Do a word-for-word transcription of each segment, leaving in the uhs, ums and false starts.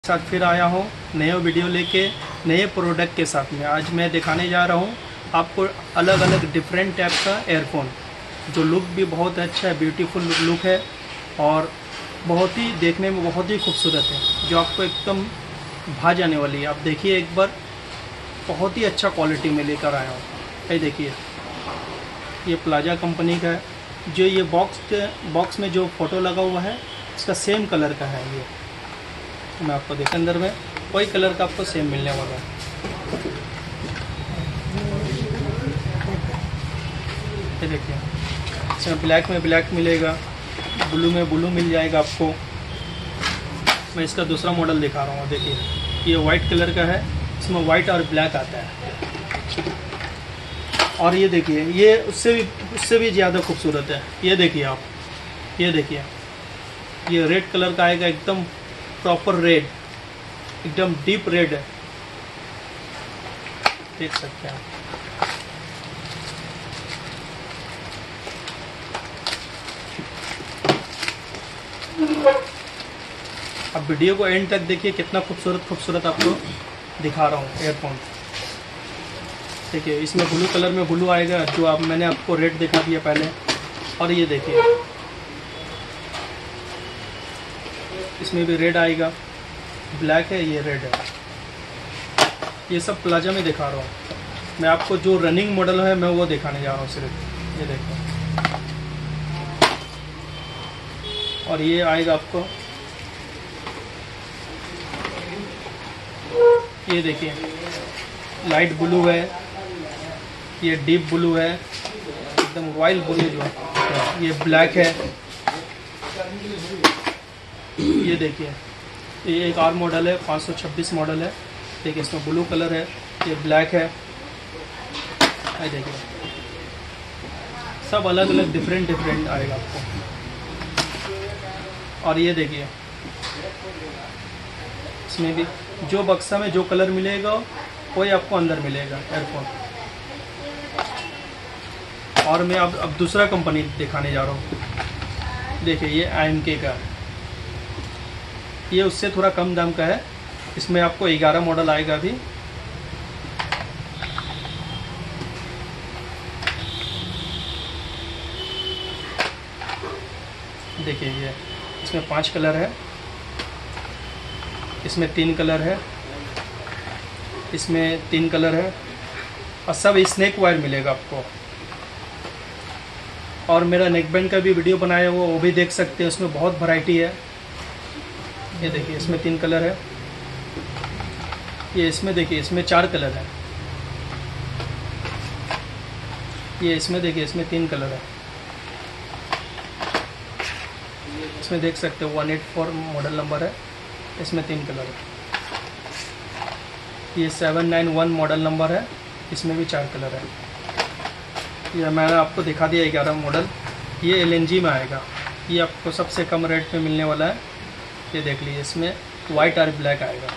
साथ फिर आया हूँ नए वीडियो लेके नए प्रोडक्ट के साथ में। आज मैं दिखाने जा रहा हूँ आपको अलग अलग डिफरेंट टाइप का एयरफोन, जो लुक भी बहुत अच्छा है, ब्यूटीफुल लुक है और बहुत ही देखने में बहुत ही खूबसूरत है, जो आपको एकदम भा जाने वाली है। आप देखिए एक बार, बहुत ही अच्छा क्वालिटी में लेकर आया हूँ। ये देखिए, ये प्लाजा कंपनी का है। जो ये बॉक्स के बॉक्स में जो फ़ोटो लगा हुआ है, इसका सेम कलर का है। ये मैं आपको देखिए, अंदर में कोई कलर का आपको सेम मिलने वाला है। ये देखिए, इसमें ब्लैक में ब्लैक मिलेगा, ब्लू में ब्लू मिल जाएगा आपको। मैं इसका दूसरा मॉडल दिखा रहा हूँ। देखिए, ये वाइट कलर का है, इसमें वाइट और ब्लैक आता है। और ये देखिए, ये उससे भी उससे भी ज़्यादा खूबसूरत है। ये देखिए आप, ये देखिए, ये रेड कलर का आएगा, एकदम प्रॉपर रेड, एकदम डीप रेड है, देख सकते हैं आप। अब वीडियो को एंड तक देखिए, कितना खूबसूरत खूबसूरत आपको दिखा रहा हूँ एयरफोन। देखिए, इसमें ब्लू कलर में ब्लू आएगा, जो आप मैंने आपको रेड दिखा दिया पहले। और ये देखिए, इसमें भी रेड आएगा, ब्लैक है, ये रेड है। ये सब प्लाजा में दिखा रहा हूँ मैं आपको। जो रनिंग मॉडल है मैं वो दिखाने जा रहा हूँ सिर्फ। ये देखो, और ये आएगा आपको, ये देखिए, लाइट ब्लू है, ये डीप ब्लू है, एकदम रॉयल ब्लू जो है। ये ब्लैक है। ये देखिए, ये एक और मॉडल है, पाँच सौ छब्बीस मॉडल है। देखिए, इसमें ब्लू कलर है, ये ब्लैक है। ये देखिए, सब अलग अलग डिफरेंट डिफरेंट आएगा आपको। और ये देखिए, इसमें भी जो बक्सा में जो कलर मिलेगा वही आपको अंदर मिलेगा एयरफोन। और मैं अब अब दूसरा कंपनी दिखाने जा रहा हूँ। देखिए, ये आई एम के का, ये उससे थोड़ा कम दाम का है। इसमें आपको ग्यारह मॉडल आएगा अभी। देखिए, ये इसमें पांच कलर है, इसमें तीन कलर है, इसमें तीन कलर है, और सब स्नेक वायर मिलेगा आपको। और मेरा नेक बैंड का भी वीडियो बनाया हुआ, वो भी देख सकते हैं, उसमें बहुत वैरायटी है। ये देखिए, इसमें तीन कलर है। ये इसमें देखिए, इसमें चार कलर है। ये इसमें देखिए, इसमें तीन कलर है। इसमें देख सकते हो one eight four model number है, इसमें तीन कलर है। ये seven nine one model number है, इसमें भी चार कलर है। ये मैंने आपको दिखा दिया ग्यारह मॉडल। ये एल एन जी में आएगा, ये आपको सबसे कम रेट में मिलने वाला है। ये देख लीजिए, इसमें वाइट और ब्लैक आएगा।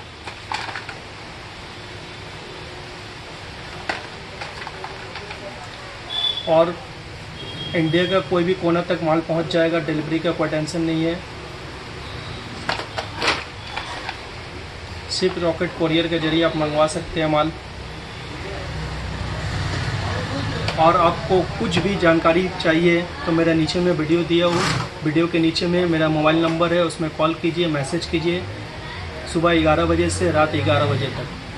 और इंडिया का कोई भी कोना तक माल पहुंच जाएगा, डिलीवरी का कोई टेंशन नहीं है। सिर्फ रॉकेट कोरियर के जरिए आप मंगवा सकते हैं माल। और आपको कुछ भी जानकारी चाहिए तो मेरा नीचे में वीडियो दिया हो, वीडियो के नीचे में मेरा मोबाइल नंबर है, उसमें कॉल कीजिए, मैसेज कीजिए, सुबह ग्यारह बजे से रात ग्यारह बजे तक।